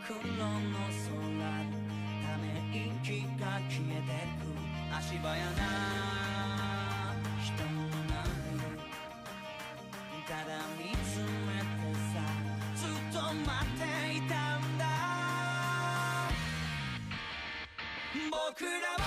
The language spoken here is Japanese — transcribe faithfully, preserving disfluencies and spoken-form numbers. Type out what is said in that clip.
黒の空、ため息が消えてく。足早な人の波、ただ見つめてさ、ずっと待っていたんだ。僕らは